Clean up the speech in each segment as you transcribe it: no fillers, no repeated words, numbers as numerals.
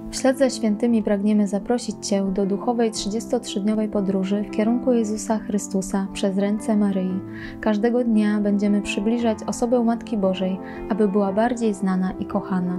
Wśled ze świętymi pragniemy zaprosić Cię do duchowej 33-dniowej podróży w kierunku Jezusa Chrystusa przez ręce Maryi. Każdego dnia będziemy przybliżać osobę Matki Bożej, aby była bardziej znana i kochana.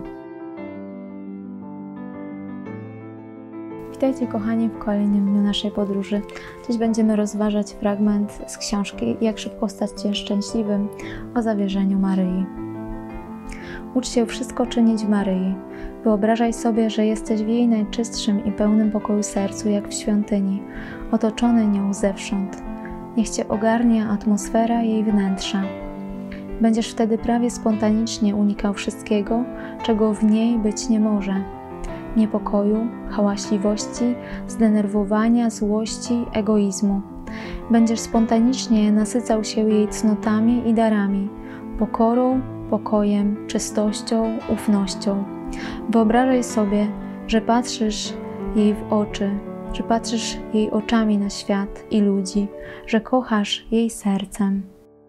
Witajcie kochani w kolejnym dniu naszej podróży. Dziś będziemy rozważać fragment z książki Jak szybko stać się szczęśliwym o zawierzeniu Maryi. Ucz się wszystko czynić w Maryi. Wyobrażaj sobie, że jesteś w jej najczystszym i pełnym pokoju sercu, jak w świątyni, otoczony nią zewsząd. Niech Cię ogarnia atmosfera jej wnętrza. Będziesz wtedy prawie spontanicznie unikał wszystkiego, czego w niej być nie może. Niepokoju, hałaśliwości, zdenerwowania, złości, egoizmu. Będziesz spontanicznie nasycał się jej cnotami i darami, pokorą, pokojem, czystością, ufnością. Wyobrażaj sobie, że patrzysz jej w oczy, że patrzysz jej oczami na świat i ludzi, że kochasz jej sercem.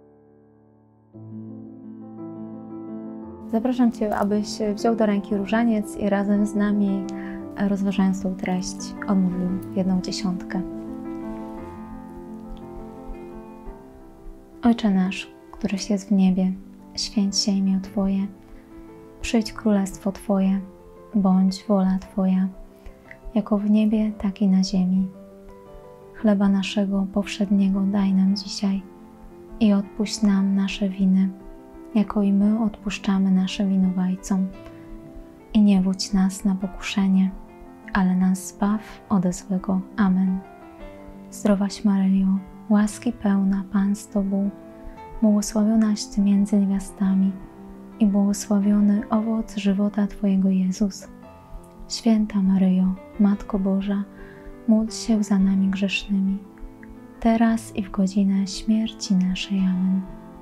Zapraszam Cię, abyś wziął do ręki różaniec i razem z nami, rozważając tą treść, odmówił jedną dziesiątkę. Ojcze nasz, któryś jest w niebie, święć się imię Twoje. Przyjdź królestwo Twoje, bądź wola Twoja, jako w niebie, tak i na ziemi. Chleba naszego powszedniego daj nam dzisiaj i odpuść nam nasze winy, jako i my odpuszczamy naszym winowajcom. I nie wódź nas na pokuszenie, ale nas zbaw ode złego. Amen. Zdrowaś Maryjo, łaski pełna, Pan z Tobą, błogosławionaś Ty między niewiastami i błogosławiony owoc żywota Twojego Jezus. Święta Maryjo, Matko Boża, módl się za nami grzesznymi, teraz i w godzinę śmierci naszej. Amen.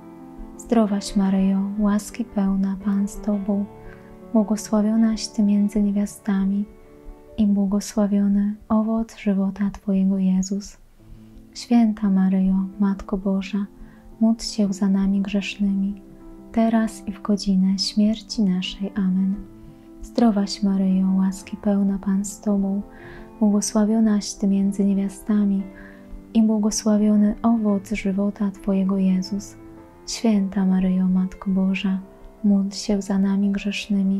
Zdrowaś Maryjo, łaski pełna, Pan z Tobą, błogosławionaś Ty między niewiastami i błogosławiony owoc żywota Twojego Jezus. Święta Maryjo, Matko Boża, módl się za nami grzesznymi, teraz i w godzinę śmierci naszej. Amen. Zdrowaś Maryjo, łaski pełna, Pan z Tobą, błogosławionaś Ty między niewiastami i błogosławiony owoc żywota Twojego Jezus. Święta Maryjo, Matko Boża, módl się za nami grzesznymi,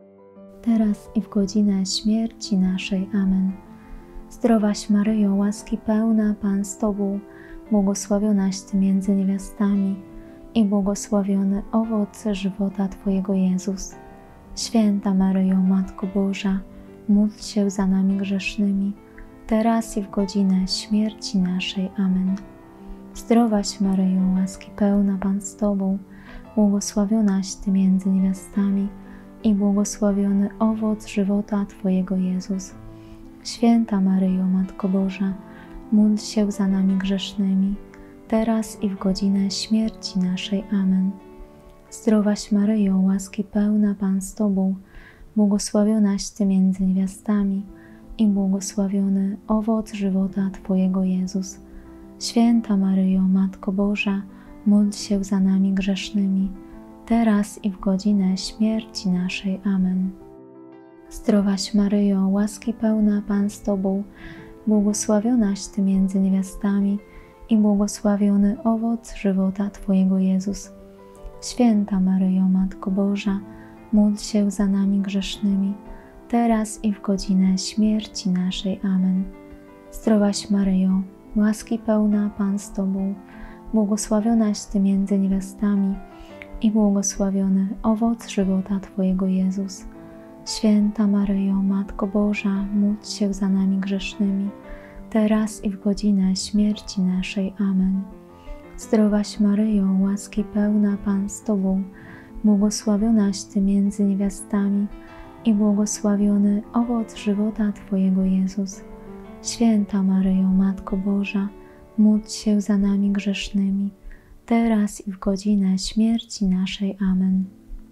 teraz i w godzinę śmierci naszej. Amen. Zdrowaś Maryjo, łaski pełna, Pan z Tobą, błogosławionaś Ty między niewiastami i błogosławiony owoc żywota Twojego Jezus. Święta Maryjo, Matko Boża, módl się za nami grzesznymi, teraz i w godzinę śmierci naszej. Amen. Zdrowaś Maryjo, łaski pełna, Pan z Tobą, błogosławionaś Ty między niewiastami i błogosławiony owoc żywota Twojego Jezus. Święta Maryjo, Matko Boża, módl się za nami grzesznymi, teraz i w godzinę śmierci naszej. Amen. Zdrowaś Maryjo, łaski pełna, Pan z Tobą, błogosławionaś Ty między niewiastami i błogosławiony owoc żywota Twojego Jezus. Święta Maryjo, Matko Boża, módl się za nami grzesznymi, teraz i w godzinę śmierci naszej. Amen. Zdrowaś Maryjo, łaski pełna, Pan z Tobą, błogosławionaś Ty między niewiastami i błogosławiony owoc żywota Twojego Jezus. Święta Maryjo, Matko Boża, módl się za nami grzesznymi, teraz i w godzinę śmierci naszej. Amen. Zdrowaś Maryjo, łaski pełna, Pan z Tobą, błogosławionaś Ty między niewiastami i błogosławiony owoc żywota Twojego Jezus. Święta Maryjo, Matko Boża, módl się za nami grzesznymi, teraz i w godzinę śmierci naszej. Amen. Zdrowaś Maryjo, łaski pełna, Pan z Tobą, błogosławionaś Ty między niewiastami i błogosławiony owoc żywota Twojego Jezus. Święta Maryjo, Matko Boża, módl się za nami grzesznymi, teraz i w godzinę śmierci naszej. Amen.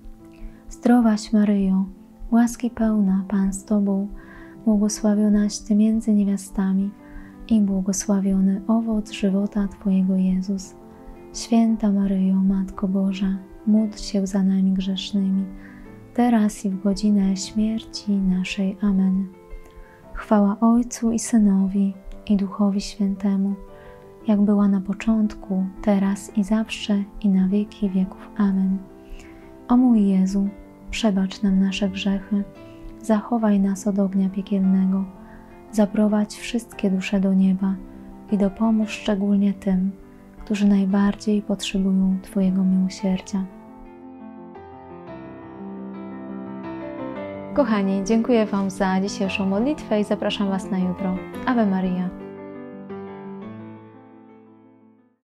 Zdrowaś Maryjo, łaski pełna, Pan z Tobą, błogosławionaś Ty między niewiastami i błogosławiony owoc żywota Twojego Jezus. Święta Maryjo, Matko Boża, módl się za nami grzesznymi, teraz i w godzinę śmierci naszej. Amen. Chwała Ojcu i Synowi, i Duchowi Świętemu, jak była na początku, teraz i zawsze, i na wieki wieków. Amen. O mój Jezu, przebacz nam nasze grzechy, zachowaj nas od ognia piekielnego, zaprowadź wszystkie dusze do nieba i dopomóż szczególnie tym, którzy najbardziej potrzebują Twojego miłosierdzia. Kochani, dziękuję Wam za dzisiejszą modlitwę i zapraszam Was na jutro. Ave Maria.